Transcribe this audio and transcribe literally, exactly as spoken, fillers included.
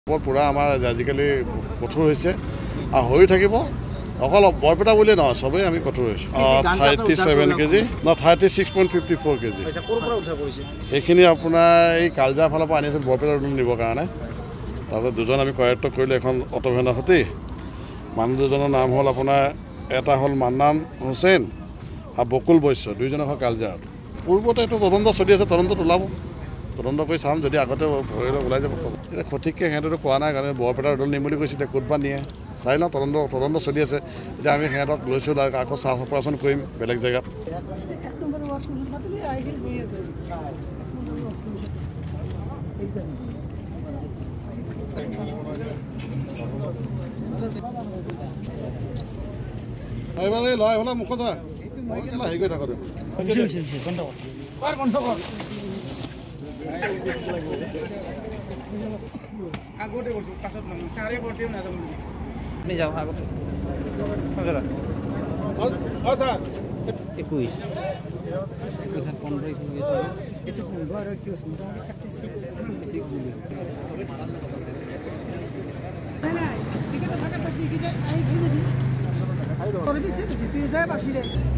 পুরা আমাৰ আজিকালি কঠোৰ হৈছে আৰু হৈ থাকিব অকল বৰপেটা বুলি নহয় সবেই আমি কঠোৰ হৈছোঁ থাৰ্টি ছেভেন কেজি না thirty six point fifty four KG সেইখিনি আপোনাৰ এই কালজাৰ ফালৰ পৰা আনিছিল বৰপেটা ৰুম নিবৰ কাৰণে তাৰপিছত দুজন আমি কৰায়ত্ব কৰিলোঁ এখন অটোভেনৰ সৈতে মানুহ দুজনৰ নাম হ'ল আপোনাৰ এটা হ'ল মান্নান হুছেইন আৰু বকুল বৈশ্য দুইজনৰ হ'ল কালজাৰ পূৰ্বতে এইটো তদন্ত চলি আছে তদন্তত ওলাব তদন্ত কৰি চাম যদি আগতে ওলাই যাব এতিয়া সঠিককৈ সিহঁতেতো কোৱা নাই কাৰণে বৰপেটা দল নিম বুলি কৈছে এতিয়া ক'তবা নিয়ে চাই লওঁ তদন্ত তদন্ত চলি আছে এতিয়া আমি সিহঁতক লৈছোঁ আকৌ চাৰ্চ অপাৰেশ্যন কৰিম বেলেগ জেগাত এইবাৰ এই লয় হ'লে মুখত হেৰি কৰি থাকোঁ আগতে করছো পাছত নাম সারে করতেও না তুমি আপনি যাও আগতে ওজরা ও স্যার একুশ এখান পনেরো একুশ গেছে এটা পনেরো আর কি আছে মোটামুটি থার্টি সিক্স সিক্স মিলি না না সিগারেট থাকাটা কি কি আই খেয়ে দিবি আই রো তুই যা বাসি রে